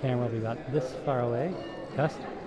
camera will be about this far away. Test.